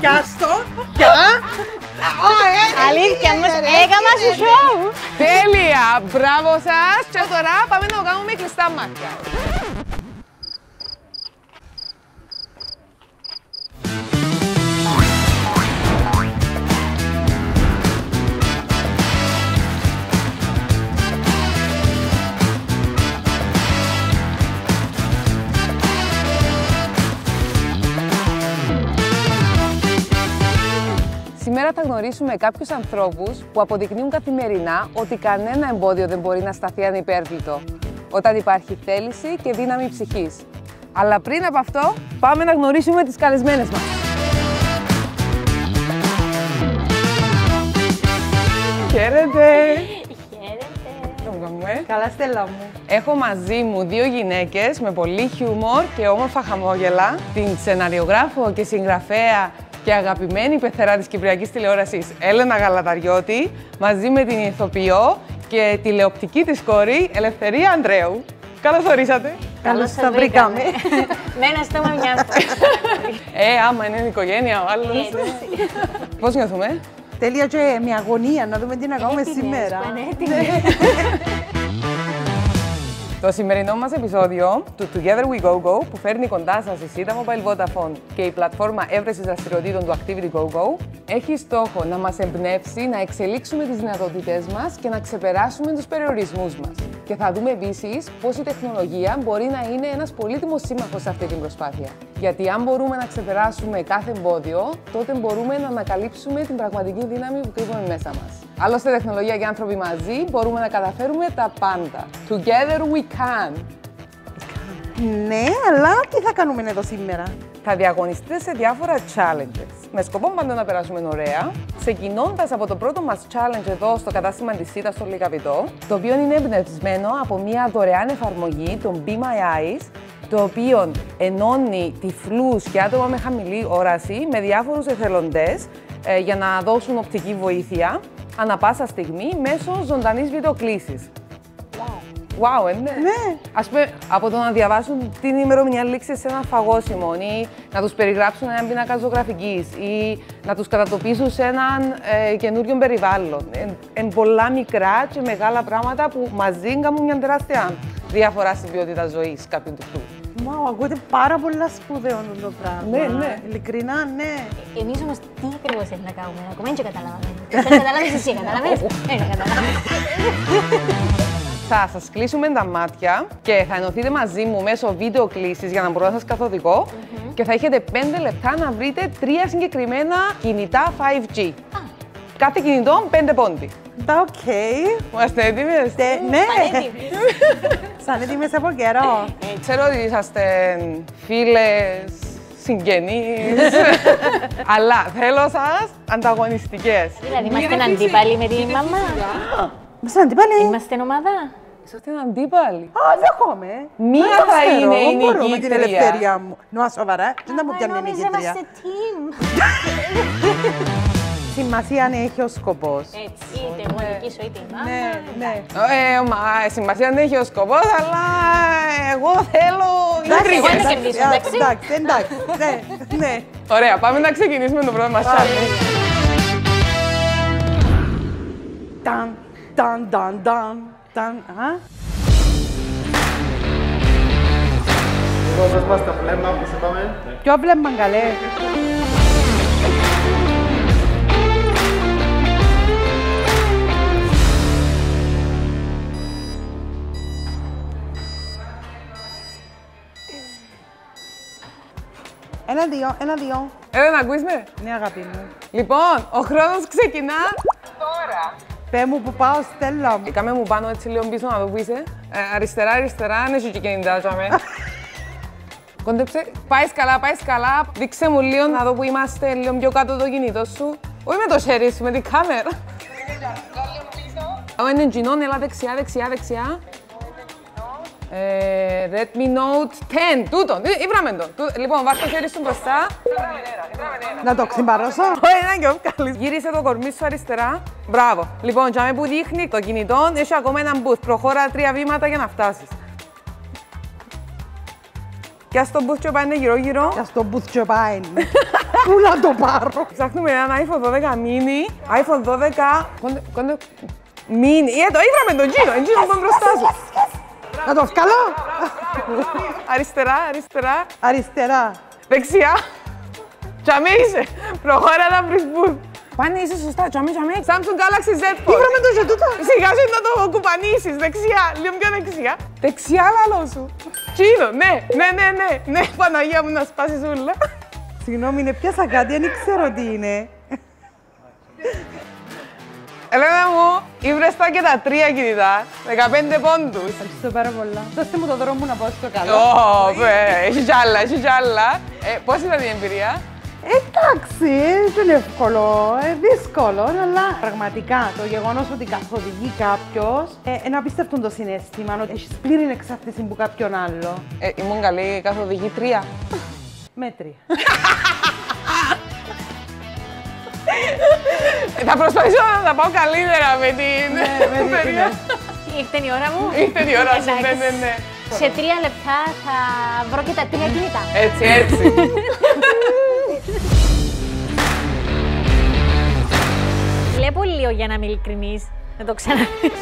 Πιάστο. Αλήθεια, έκανα σου σοου. Τέλεια! Μπράβο σας! Και τώρα πάμε να το κάνουμε με κλειστά μάτια. Σήμερα θα γνωρίσουμε κάποιους ανθρώπους που αποδεικνύουν καθημερινά ότι κανένα εμπόδιο δεν μπορεί να σταθεί ανυπέρβλητο όταν υπάρχει θέληση και δύναμη ψυχής. Αλλά πριν από αυτό, πάμε να γνωρίσουμε τις καλεσμένες μας. Χαίρετε! Χαίρετε! Καλά, Στέλλα μου. Έχω μαζί μου δύο γυναίκες με πολύ χιούμορ και όμορφα χαμόγελα, την σεναριογράφο και συγγραφέα και αγαπημένη πεθερά της Κυπριακής τηλεόρασης Έλενα Γαλαταριώτη, μαζί με την ηθοποιό και τηλεοπτική της κόρη Ελευθερία Ανδρέου. Καλώς ορίσατε. Καλώς τα βρήκαμε. Με ένα στόμα μια φορά. Άμα είναι η οικογένεια, ο άλλος. Πώς νιώθουμε? Τέλεια και με αγωνία να δούμε τι να κάνουμε σήμερα. Το σημερινό μας επεισόδιο του Together We Go Go, που φέρνει κοντά σας η Sita Mobile Vodafone και η πλατφόρμα έβρεσης δραστηριοτήτων του Activity Go Go, έχει στόχο να μας εμπνεύσει, να εξελίξουμε τις δυνατότητές μας και να ξεπεράσουμε τους περιορισμούς μας. Και θα δούμε επίσης πώς η τεχνολογία μπορεί να είναι ένας πολύτιμος σύμμαχος σε αυτή την προσπάθεια. Γιατί αν μπορούμε να ξεπεράσουμε κάθε εμπόδιο, τότε μπορούμε να ανακαλύψουμε την πραγματική δύναμη που κρύβουμε μέσα μας. Άλλωστε, τεχνολογία και άνθρωποι μαζί μπορούμε να καταφέρουμε τα πάντα. Together we can. Ναι, αλλά τι θα κάνουμε εδώ σήμερα? Θα διαγωνιστείτε σε διάφορα challenges, με σκοπό πάντα να περάσουμε ωραία, ξεκινώντας από το πρώτο μας challenge εδώ στο κατάστημα της Sita στο Λυκαβητό, το οποίο είναι εμπνευσμένο από μια δωρεάν εφαρμογή, τον Be My Eyes, το οποίο ενώνει τυφλούς και άτομα με χαμηλή όραση με διάφορους εθελοντές για να δώσουν οπτική βοήθεια ανά πάσα στιγμή μέσω ζωντανής βιντεοκλήσης. Wow, ναι. Ας πούμε, από το να διαβάσουν την ημερομηνία λήξης σε ένα φαγόσιμο ή να τους περιγράψουν έναν πίνακα ζωγραφικής ή να τους κατατοπίσουν σε έναν καινούριο περιβάλλον. Εν πολλά μικρά και μεγάλα πράγματα που μαζί κάνουν μια τεράστια διαφορά στην ποιότητα ζωής κάποιου τυφλού. Wow, ακούγεται πάρα πολλά σπουδαίο το πράγμα. Ναι. Ειλικρινά, ναι. Εμείς όμως τι ακριβώς έχει να κάνουμε, ακόμα δεν καταλάβαμε. Δεν καταλάβεις εσύ, καταλάβες? Δεν καταλάβεις. Θα σας κλείσουμε τα μάτια και θα ενωθείτε μαζί μου μέσω βίντεο κλήσης για να μπορώ να σας καθοδηγώ και θα έχετε 5 λεπτά να βρείτε 3 συγκεκριμένα κινητά 5G. Κάθε κινητό 5 πόντι. Οκ. Είμαστε έτοιμες? Ναι. Σαν έτοιμες από καιρό. Ξέρω ότι είσαστε φίλες, συγγενείς, αλλά θέλω σας ανταγωνιστικές. Δηλαδή, είμαστε αντίπαλοι με τη μαμά. Είμαστε αντίπαλοι. Είμαστε ομάδα. Είσαστε αντίπαλοι. Α, δέχομαι. Μία θα είναι η νικήτρια. Με την ελευθερία μου. Νουά, σοβαρά. Δεν θα μου πιάνει η Νόμιζα νικήτρια. είμαστε team. Σημασία αν έχει ο σκοπός. Έτσι, είτε εγώ νικήσω είτε η μάμα. Ναι. Σημασία δεν έχει ο σκοπός, αλλά εγώ θέλω Εγώ να intrigues. κερδίσω, εντάξει. Εντάξει. Ναι. Ωραία, πάμε να ξεκινήσουμε το πρώτο μας challenge. Ταν. Δώσ' μας τα βλέμμα που σε πάμε. Ποιο βλέμμα καλέ. Ένα-δύο. Έλα να ακούεις με. Ναι, αγάπη μου. Λοιπόν, ο χρόνος ξεκινά τώρα. Πέ μου που πάω, Στέλλα μου. Κάμε μου πάνω έτσι λίγο πίσω να δω που είσαι. Αριστερά, αν έχει και κινητά, τσάμε. Κόντεψε. Πάεις καλά. Δείξε μου λίγο να δω που είμαστε, λίγο πιο κάτω το κινητό σου. Όχι με το χέρι σου, με την κάμερα. Αν είναι γινόν, έλα δεξιά. Redmi Note 10, τούτο, ήβραμε το. Λοιπόν, βάζ' το χέρι σου μπροστά. Να το ξυμπαρώσω. Όχι, να και καλής. Γύρισε το κορμί σου αριστερά. Μπράβο. Λοιπόν, για που δείχνει το κινητό, έχει ακόμα έναν booth. Προχώρα 3 βήματα για να φτάσεις. Και ας το booth και πάει γύρω-γύρω. Και ας το booth και πάει. Πού να το πάρω. Ψάχνουμε έναν iPhone 12 mini, iPhone 12. Κόντε. Mini. Το ήβραμε τον Τζίνο, Τζίνο τον μπροστά σου. Να το βγάλω. Αριστερά, αριστερά. Αριστερά. Δεξιά. Τσαμί είσαι. Προχώρα να βρεις μπουρ. Πάνε είσαι σωστά, τσαμί. Samsung Galaxy Z Fold. Ήβραμε το και τούτο. Σιγά σου να το κουπανίσεις, δεξιά, λίγο πιο δεξιά. Δεξιά λαλό σου. Τσίνο, ναι, Παναγία μου να σπάσεις ούλα. Συγγνώμη, είναι πιάσα κάτι, δεν ξέρω τι είναι. Ελένα μου, ήβρεστα και τα 3 κινητά, 15 πόντους. Ευχαριστώ πάρα πολλά. Δώστε μου το δρόμο μου να πάω στο καλό. Έχει κι άλλα. Πώς ήταν η εμπειρία? Εντάξει, δεν είναι εύκολο, δύσκολο, αλλά πραγματικά το γεγονός ότι καθοδηγεί κάποιος είναι απίστευτο το συναίσθημα, ότι έχεις πλήρη εξάρτηση από κάποιον άλλο. Ήμουν καλή καθοδηγήτρια. Μέτρη. Θα προσπαθήσω να τα πάω καλύτερα με την παιδιά. Ήρθε η ώρα μου. Ήρθε η ώρα σου, ναι. Σε 3 λεπτά θα βρω και τα 3 κινητά. Έτσι. Βλέπω λίγο για να είμαι ειλικρινής. Να το ξαναδείς.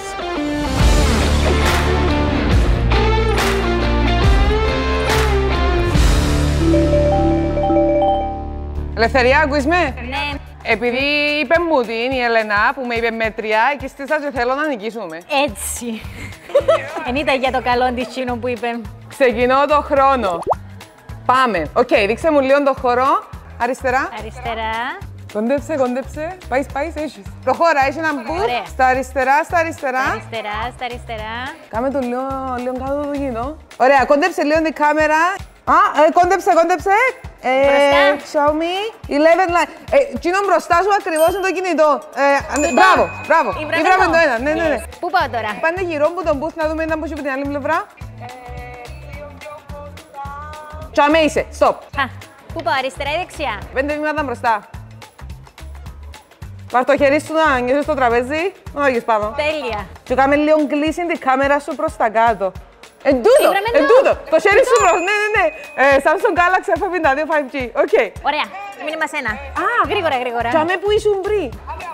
Ελευθερία, ακούεις με? Ναι. Επειδή είπε μου την η Ελένα που με είπε μέτρια, και στήσα και θέλω να νικήσουμε. Έτσι. Εν ήταν για το καλό της Τσίνο που είπε. Ξεκινώ το χρόνο. Πάμε. Οκ, δείξε μου λίγο το χώρο. Αριστερά. Αριστερά. Κόντεψε. Πάει, έχεις. Προχώρα, έχει ένα μπουρ. Ωραία. Στα αριστερά. Στα αριστερά. Κάμε το λίγο κάτω το κοινό. Ωραία, κόντεψε λίγο την κάμερα. Κόντεψε. Μπροστά. Xiaomi 11 Lite. Τσίνο μπροστά σου ακριβώς είναι το κινητό. Μπράβο. Ήβραμε το ένα. Ναι. Πού πάω τώρα? Πάνε γύρω από τον booth να δούμε ένα μπούσι από την άλλη πλευρά. Τσαμέ είσαι. Stop. Πού πάω, αριστερά ή δεξιά? 5 βήματα μπροστά. Πάρ' το χέρι σου να νιώσεις στο τραπέζι. Να το πάνω. Τέλεια. Και κάμε λίγο κλείσει την κάμερα σου προς τα κάτω. Εν Ήβραμε τούτο. Το χέρι σου προς. Ναι. Samsung Galaxy A52 5G. Οκ. Ωραία. Μείνει μας ένα. Γρήγορα. Τσαμέ που ήσουν πριν.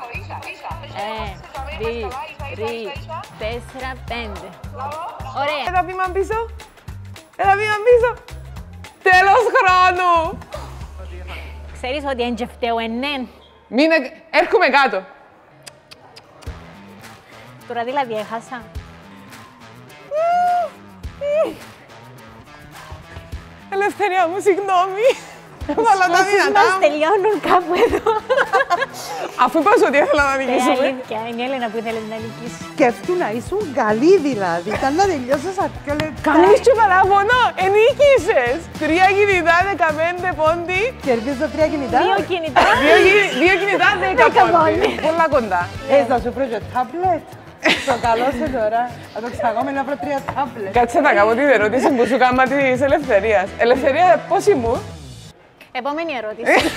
2, 3, 4, 5. Ωραία. Ένα βήμα πίσω. Τέλος χρόνου. Ξέρεις ότι εν και φταίω ενέν. Έρχομαι κάτω. Τώρα δηλαδή έχασα. Ελευθερία μου, συγγνώμη. Έβαλα τα δυνατά Μας μου. τελειώνουν κάπου εδώ. Αφού είπες ότι ήθελα να νικήσουμε. Αλήθεια, είναι η Έλενα που ήθελε να νικήσει. Σκέφτου να ήσουν καλή δηλαδή. Ήταν να τελειώσεις σε 2 λεπτά. Κάνεις και παράπονο, ενίκησες. 3 κινητά, 15 πόντι. Κερδίζω 3 κινητά. 2 κινητά. 2 κινητά, 10 πόντι. Πολλά κοντά. Θα σου βρω και τάμπλετ. Το καλό σε τώρα. Θα το ξαγούμε να βρω 3 τάμπλετ. Κάτσε να κάνω την ερώτηση που σου κάμα της Ελευθερίας. Ελευθερία, πώς ήμουν? Επόμενη ερώτηση.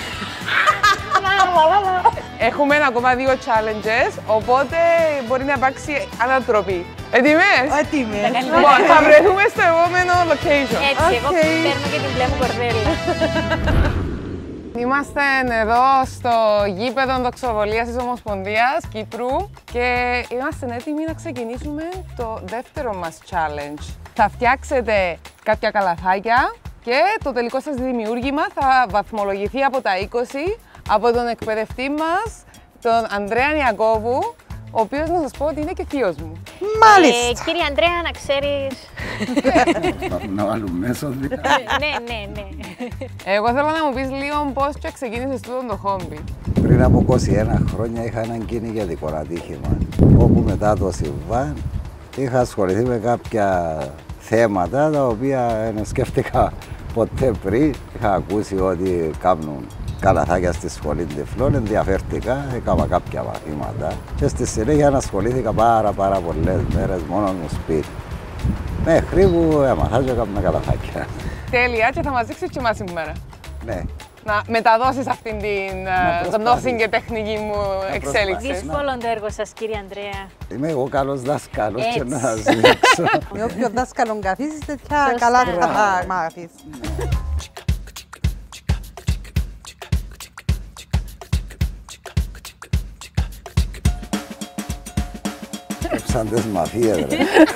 Έχουμε ακόμα 2 challenges, οπότε μπορεί να υπάρξει ανατροπή. Έτοιμες? Έτοιμες. Λοιπόν, θα βρεθούμε στο επόμενο location. Έτσι, εγώ Οκ. παίρνω και την μπλε μου κορδέλα. Είμαστε εδώ στο γήπεδο δοξοβολίας της Ομοσπονδίας Κύπρου και είμαστε έτοιμοι να ξεκινήσουμε το δεύτερο μας challenge. Θα φτιάξετε κάποια καλαθάκια και το τελικό σας δημιούργημα θα βαθμολογηθεί από τα 20 από τον εκπαιδευτή μας, τον Ανδρέα Ιακώβου, ο οποίος να σας πω ότι είναι και θείος μου. Μάλιστα. Κύριε Ανδρέα, να ξέρεις... Να βάλουν μέσα. Ναι. Εγώ θέλω να μου πεις λίγο πώς και ξεκίνησες τούτο το χόμπι. Πριν από 21 χρόνια είχα έναν κυνηγετικό ατύχημα, όπου μετά το συμβάν είχα ασχοληθεί με κάποια θέματα τα οποία δεν σκέφτηκα ποτέ πριν. Είχα ακούσει ότι κάνουν καλαθάκια στη σχολή τυφλών, ενδιαφέρθηκα, έκανα κάποια μαθήματα και στη συνέχεια ασχολήθηκα πάρα πολλές μέρες μόνος μου σπίτι. Μέχρι που έμαθα και έκανα καλαθάκια. Τέλεια, και θα μας δείξεις και μας σήμερα. Ναι. Να μεταδώσεις αυτήν την γνώση και τεχνική μου εξέλιξη. Δύσκολο το έργο σας, κύριε Ανδρέα. Είμαι εγώ καλός δάσκαλος και Έτσι. να σας δείξω. Με όποιο δάσκαλο καθίσεις, τέτοια Σωστά. καλά θα μάθεις. σαν τις μαφίες, ρε.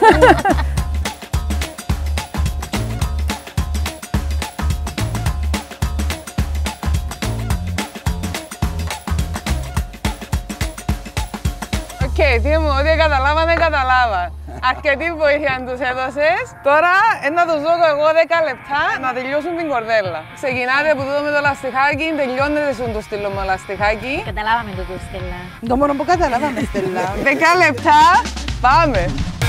Οκ, τι μου, ό,τι καταλάβανε, καταλάβα. Αρκετή βοήθεια τους έδωσες. Τώρα να τους δω εγώ 10 λεπτά να τελειώσουν την κορδέλα. Ξεκινάτε από τούτο με το λαστιχάκι, τελειώνετε σου το στυλό με το λαστιχάκι. Καταλάβαμε το του, Στέλλα. Το μόνο που καταλάβαμε, Στέλλα. 10 λεπτά, πάμε.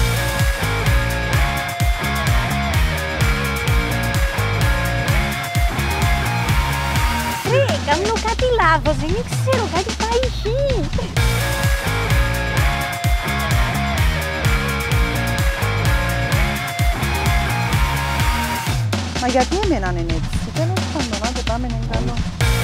Ρε, κάνω κάτι λάθος, δεν ξέρω, κάτι πάει χει. Μα γιατί εμένα είναι έτσι, τέλος πάντων, άντε πάμε να είναι καλό.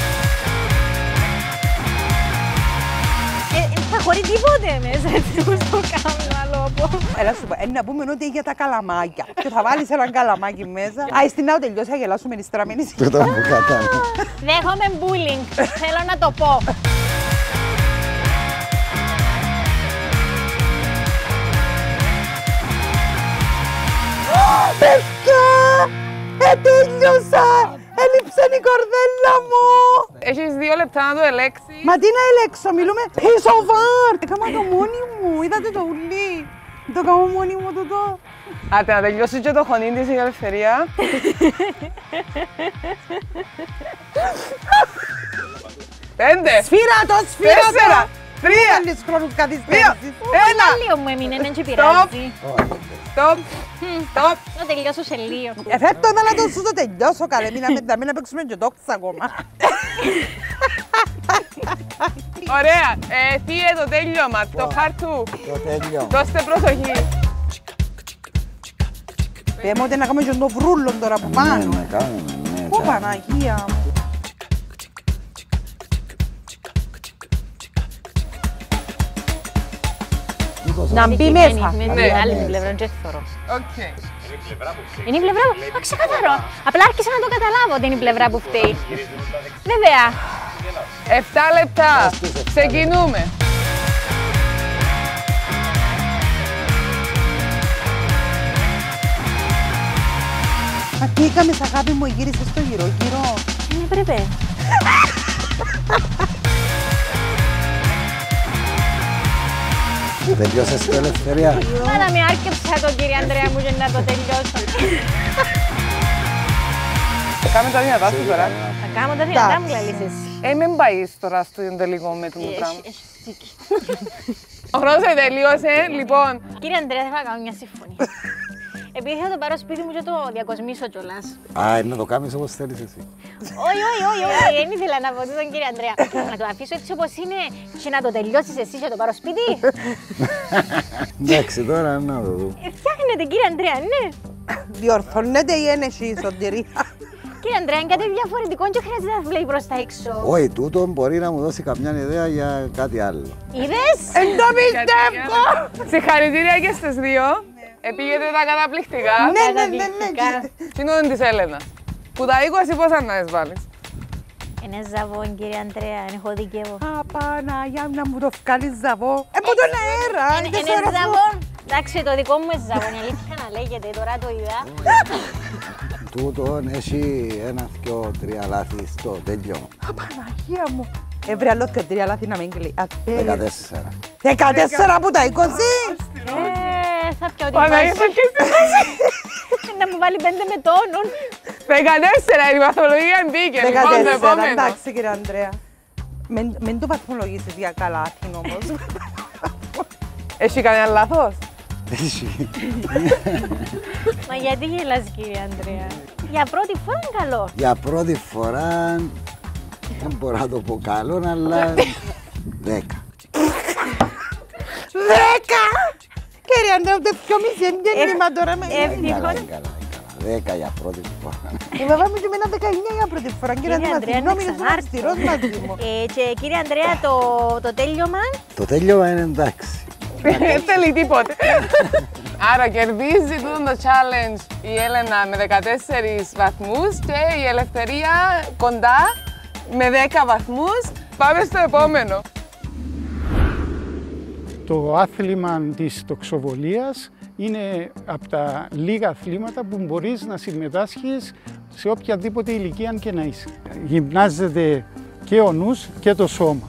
Θα χωρεί τίποτε μέσα, έτσι όπως το κάνω, άλλο πω. Έλα σου πω, να πούμε ότι για τα καλαμάκια. Και θα βάλεις ένα καλαμάκι μέσα. Α, στην να τελειώσει, θα γελάσουμε οι στραμμένοι. Τούτο που κατάλαβα. Δέχομαι bullying, θέλω να το πω. Παιδιά! Τέλειωσα! Έλειψε η κορδέλα μου! Έχεις 2 λεπτά να το ελέξεις. Μα τι να ελέξω, μιλούμε πίσω βάρ! Έκανα το μόνη μου, είδατε το ουλί. Το κάνω μόνη μου τούτο. Άτε να τελειώσει και το χωνί της η ελευθερία. Πέντε, Σφύρα το, σφύρα το! 4, 3, Άλλες χρόνους καθυστέρησης. 1. Λίγο μου έμεινε, δεν τσι πειράζει. Stop, stop. Να τελειώσω σε λίγο. Φέρτο να το σου το τελειώσω καλέ, μην να παίξουμε και τόξα ακόμα. Ωραία. Θύε το τέλειωμα, το part 2. Το τέλειο. Δώστε προσοχή. Πέμε ότι να κάνουμε και το βρούλο τώρα που πάνω. Ναι, κάνουμε, ναι. Ω Παναγία μου. Να μπει μέσα. Ναι, άλλη την πλευρά, δεν θωρώ. Οκ. Είναι η πλευρά που. Α, ξεκαθαρό. Απλά άρχισα να το καταλάβω ότι είναι η πλευρά που φταίει. Βέβαια. 7 λεπτά. Ξεκινούμε. Μα τι έκαμες αγάπη μου, γύρισες στο γύρω-γύρω. Δεν έπρεπε. Τελειώσες το ελευθερία. Μα να με άρκεψα το κύριε Ανδρέα μου για να το τελειώσω. Κάμε τα δυνατά σου τώρα. Θα κάνω τα δυνατά μου λαλήσεις. Μην πάει τώρα στο τελικό με το πράγμα. Έχεις δίκιο. Ο χρόνος τελείωσε, λοιπόν. Κύριε Ανδρέα, θέλω να κάνω μια συμφωνία. Επειδή θα το πάρω σπίτι μου και το διακοσμήσω κιόλας. Α, να το κάνεις όπως θέλεις εσύ. Όχι, δεν ήθελα να πω τον κύριε Ανδρέα. Να το αφήσω έτσι όπως είναι και να το τελειώσεις εσύ και να το πάρω σπίτι. Εντάξει, τώρα να το δούμε. Φτιάχνετε κύριε Ανδρέα, ναι. Διορθώνεται η ένεση η σωτηρία. Κύριε Ανδρέα, είναι κάτι διαφορετικό και χρειάζεται να βλέπει προς τα έξω. Όχι, τούτο μπορεί να μου δώσει καμιά ιδέα για κάτι άλλο. Είδες? Εν το πιστεύω! Συγχαρητήρια και στις δύο. Επήγετε τα καταπληκτικά. Ναι. Τι είναι της Έλενα. Που τα 20 πόσα να τις βάλεις. Είναι ζαβόν κύριε Ανδρέα, έχω δικαίω. Α, Παναγιά μου να μου το βγάλεις ζαβό. Από τον αέρα. Είναι ζαβόν. Εντάξει, το δικό μου είναι ζαβόν, η αλήθεια να λέγεται, τώρα το είδα. Τούτον έχει 1, 2, 3 λάθη στο τέλειωμα. Α, Παναγία μου. Έβρε άλλο και 3 λάθη να μην κλεί. 14. 14 από τα 20. Θα πιω την Παναγία βάση. και στη βάση. Να μου βάλει 5 με τόνον. 14, η βαθμολογία μπήκε. Λοιπόν, το 14, επόμενο. εντάξει κύριε Ανδρέα. Μην το βαθμολογήσεις για καλάθι όμως. Έχει κανένα λάθος. Έχει. Μα γιατί γελάς κύριε Ανδρέα. Για πρώτη φορά είναι καλό. Για πρώτη φορά δεν μπορώ να το πω καλό, αλλά 10. 10! Κύριε Ανδρέα, ούτε 2,5 εμπιέννημα τώρα με. Ευτυχώς. Καλά. 10 για πρώτη φορά. Είπαμε και με ένα 19 για πρώτη φορά. Κύριε Κύριε Ανδρέα, Ανδρέα, συγγνώμη, είναι είναι αυστηρός μαζί μου. Και κύριε Ανδρέα, το τέλειωμα. Το τέλειωμα είναι εντάξει. Δεν θέλει τίποτε. Άρα κερδίζει το challenge η Έλενα με 14 βαθμούς και η Ελευθερία κοντά με 10 βαθμούς. Πάμε στο επόμενο. Το Το άθλημα της τοξοβολίας είναι από τα λίγα αθλήματα που μπορείς να συμμετάσχεις σε οποιαδήποτε ηλικία και να είσαι. Γυμνάζεται και ο νους και το σώμα.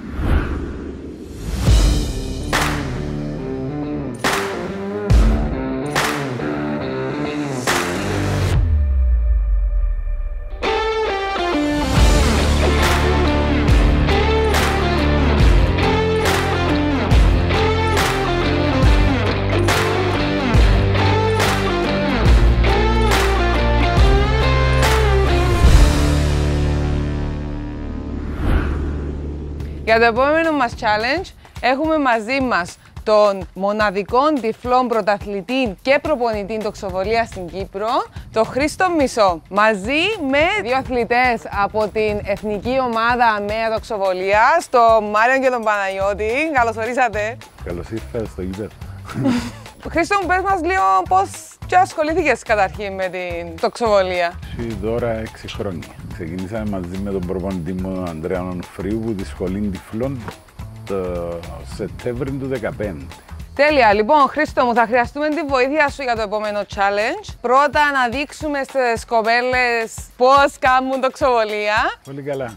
Για το επόμενο μας challenge έχουμε μαζί μας τον μοναδικό τυφλό πρωταθλητή και προπονητή τοξοβολίας στην Κύπρο, τον Χρήστο Μισό. Μαζί με δύο αθλητές από την εθνική ομάδα ΑΜΕΑ τοξοβολίας, τον Μάριο και τον Παναγιώτη. Καλώς ορίσατε. Καλώς ήρθατε στο γήπεδο. Χρήστο, μου πες μας λίγο πώς και ασχολήθηκες καταρχήν με την τοξοβολία. Τώρα 6 χρόνια. Ξεκινήσαμε μαζί με τον προπονητή μου, τον Ανδρέα Νονφρίου, που τη σχολή τυφλών το Σεπτέμβριο του 2015. Τέλεια. Λοιπόν, Χρήστο μου, θα χρειαστούμε τη βοήθεια σου για το επόμενο challenge. Πρώτα να δείξουμε στις κοπέλες πώς κάνουν τοξοβολία. Πολύ καλά.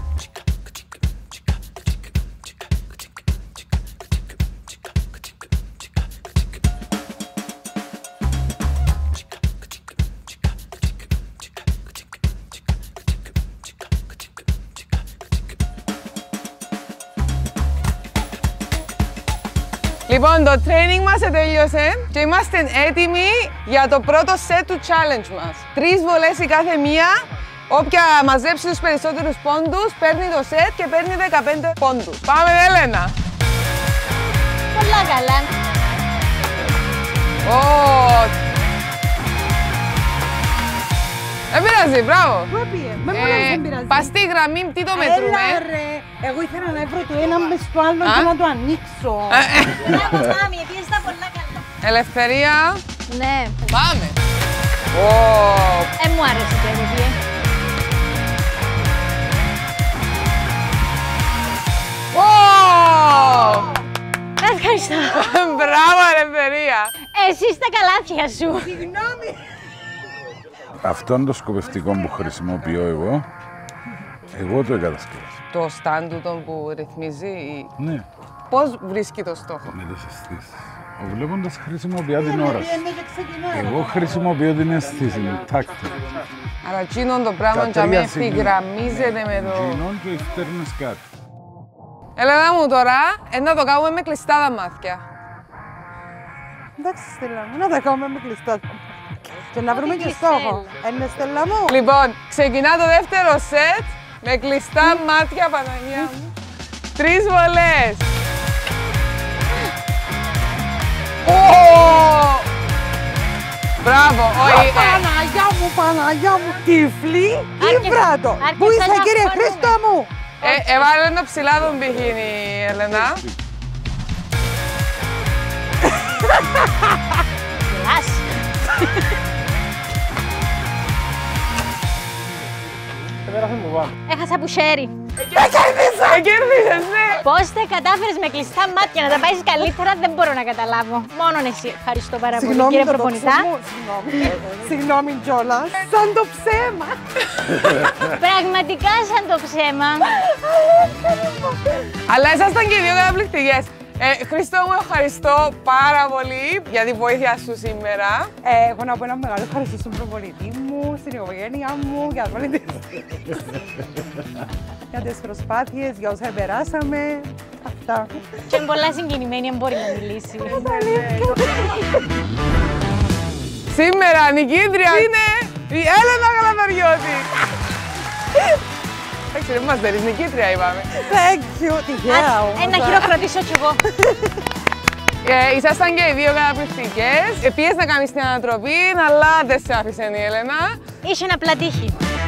Λοιπόν, το training μας τελείωσε και είμαστε έτοιμοι για το πρώτο set του challenge μας. 3 βολές η κάθε μία. Όποια μαζέψει τους περισσότερους πόντους παίρνει το set και παίρνει 15 πόντους. Πάμε, Έλενα! Πολλά καλά. Δεν πειράζει, μπράβο! Με μόνος δεν πειράζει. Παστή γραμμή, τι το μετρούμε? Έλα ρε, εγώ ήθελα να βρω το ένα μες στο άλλο και να το ανοίξω. Μπράβο, μάμη, επειδή στα πολλά καλά. Ελευθερία. Ναι. Πάμε! Μου άρεσε το παιδί. Ευχαριστώ. Μπράβο, Ελευθερία! Εσύ στα καλάθια σου. Συγγνώμη. Αυτό το σκοπευτικό που χρησιμοποιώ εγώ το εγκατασκεύασα. Το stand του τον που ρυθμίζει, Ναι, πώς βρίσκει το στόχο? με τις αισθήσεις. Ο βλέποντας χρησιμοποιεί την όραση. Εγώ χρησιμοποιώ την αισθήση, την τάκτη. Αλλά εκείνον το πράγμα για με ευθυγραμμίζεται με το... Γίνον και φτέρνεις κάτι. Έλενα μου τώρα, να το κάνουμε με κλειστά τα μάτια. Εντάξει, Στέλλα μου, να τα κάνουμε με κλειστά. Και να βρούμε και στόχο. Είναι, Στέλλα μου. Λοιπόν, ξεκινά το δεύτερο σετ με κλειστά μάτια, Παναγία μου. 3 βολές. Μπράβο, όχι. Παναγιά μου, τυφλή ή βράτο. Πού είσαι, κύριε Χρήστο μου? Έβαλε το ψηλά τον πηγήνι, Έλενα. Έχασα που χέρι. Εκέρδισες, ναι. Πώς τα κατάφερες με κλειστά μάτια να τα πάεις καλύτερα, δεν μπορώ να καταλάβω. Μόνον εσύ. Ευχαριστώ πάρα πολύ, κύριε προπονητά. Συγγνώμη κιόλας. Σαν το ψέμα. Πραγματικά σαν το ψέμα. Αλλά ήσασταν και οι δύο καταπληκτικές. Χρήστο μου, ευχαριστώ πάρα πολύ για τη βοήθεια σου σήμερα. Έχω να πω ένα μεγάλο ευχαριστώ στον προπονητή μου, στην οικογένειά μου, για τις προσπάθειες, για όσα περάσαμε. Αυτά. Και είναι πολλά συγκινημένη, αν μπορεί να μιλήσει. Σήμερα νικήτρια είναι η Έλενα Γαλαναριώτη. Εντάξει, δεν μας δέρεις, νικήτρια είπαμε. Thank you, τυχαία όμως. Να χειροκροτήσω κι εγώ. Ήσασταν και οι δύο καταπληκτικές. Πήγες να κάνεις την ανατροπή, αλλά δεν σε άφησε η Έλενα. Είσαι ένα πλατήχι.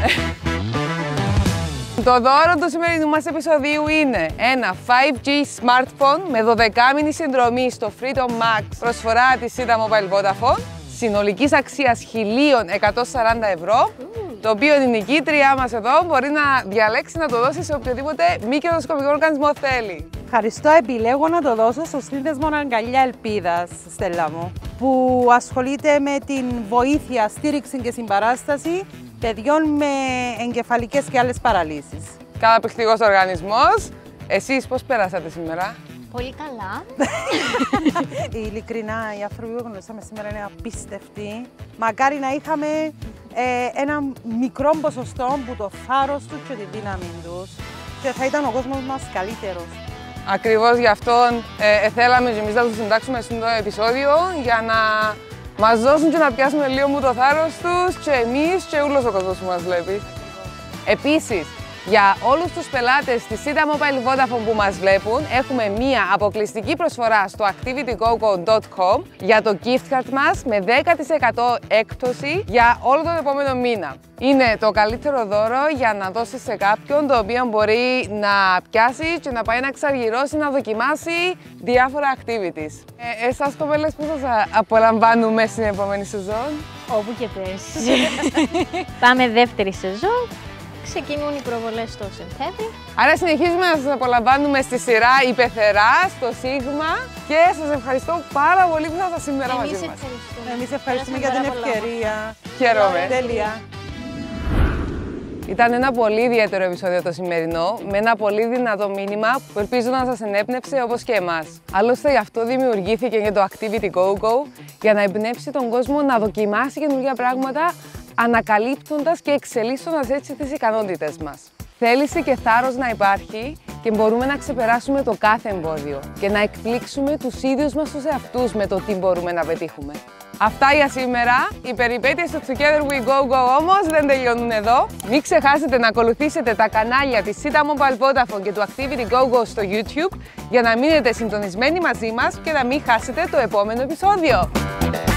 Το δώρο του σημερινού μας επεισοδίου είναι ένα 5G smartphone με 12μηνη συνδρομή στο Freedom Max προσφορά της Sita Mobile Vodafone συνολικής αξίας 1.140 ευρώ το οποίο η νικήτριά μας εδώ μπορεί να διαλέξει να το δώσει σε οποιοδήποτε μη κερδοσκοπικό οργανισμό θέλει. Ευχαριστώ. Επιλέγω να το δώσω στο Σύνδεσμο Αγκαλιά Ελπίδας, Στέλλα μου, που ασχολείται με την βοήθεια, στήριξη και συμπαράσταση παιδιών με εγκεφαλικές και άλλες παραλύσεις. Καταπληκτικός οργανισμός. Εσείς πώς πέρασατε σήμερα? Πολύ καλά. Ειλικρινά, οι άνθρωποι που γνωρίσαμε σήμερα είναι απίστευτοι. Μακάρι να είχαμε ένα μικρό ποσοστό που το θάρρος τους και τη δύναμη τους και θα ήταν ο κόσμος μας καλύτερος. Ακριβώς γι' αυτό θέλαμε και εμείς να τους συντάξουμε στο επεισόδιο για να μας δώσουν και να πιάσουμε λίγο μου το θάρρος τους και εμείς και όλος ο κόσμος που μας βλέπει. Επίσης, για όλους τους πελάτες της Sita Mobile Vodafone που μας βλέπουν, έχουμε μία αποκλειστική προσφορά στο activitygogo.com για το gift card μας με 10% έκπτωση για όλο τον επόμενο μήνα. Είναι το καλύτερο δώρο για να δώσει σε κάποιον το οποίο μπορεί να πιάσει και να πάει να εξαργυρώσει, να δοκιμάσει διάφορα activities. Εσάς κοπέλες, πώς σας απολαμβάνουμε στην επόμενη σεζόν? Όπου και πες. Πάμε δεύτερη σεζόν. Ξεκινούν οι προβολές το Σεπτέμβρη. Άρα συνεχίζουμε να σας απολαμβάνουμε στη σειρά Η Πεθερά, στο Σίγμα και σας ευχαριστώ πάρα πολύ που ήσασταν σήμερα μαζί μας. Εμείς ευχαριστούμε για την ευκαιρία. Χαίρομαι. Τέλεια. Ήταν ένα πολύ ιδιαίτερο επεισόδιο το σημερινό, με ένα πολύ δυνατό μήνυμα που ελπίζω να σας ενέπνευσε όπως και εμάς. Άλλωστε, γι' αυτό δημιουργήθηκε και το Activity Go-Go, για να εμπνεύσει τον κόσμο να δοκιμάσει καινούργια πράγματα, ανακαλύπτοντας και εξελίσσοντας έτσι τις ικανότητες μας. Θέληση και θάρρος να υπάρχει και μπορούμε να ξεπεράσουμε το κάθε εμπόδιο και να εκπλήξουμε τους ίδιους μας τους εαυτούς με το τι μπορούμε να πετύχουμε. Αυτά για σήμερα. Οι περιπέτειες του Together We Go Go όμως δεν τελειώνουν εδώ. Μην ξεχάσετε να ακολουθήσετε τα κανάλια της Sita Mobile Vodafone και του Activity Go Go στο YouTube για να μείνετε συντονισμένοι μαζί μας και να μην χάσετε το επόμενο επεισόδιο.